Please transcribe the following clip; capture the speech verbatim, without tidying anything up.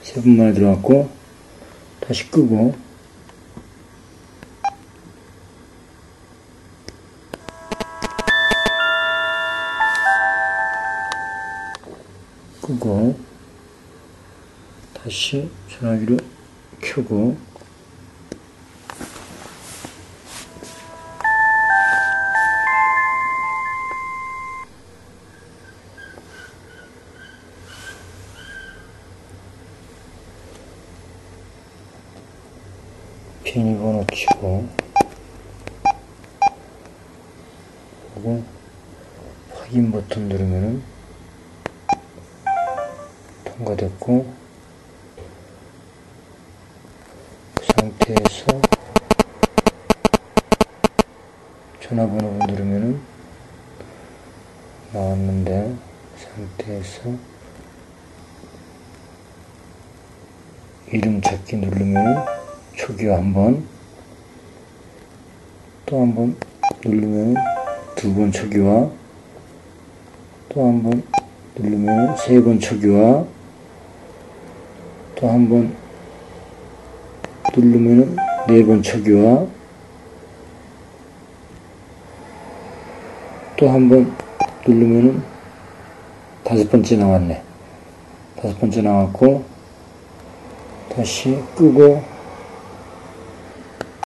세 번 만에 들어갔고, 다시 끄고, 끄고, 다시 전화기를 켜고, 비밀번호 치고, 그리고 확인 버튼 누르면은 통과됐고, 그 상태에서 전화번호 누르면은 나왔는데, 그 상태에서 이름 찾기 누르면은 초기화 한번, 또 한번 누르면 두 번 초기화, 또 한번 누르면 세 번 초기화, 또 한번 누르면 네 번 초기화, 또 한번 누르면 다섯 번째 나왔네. 다섯 번째 나왔고, 다시 끄고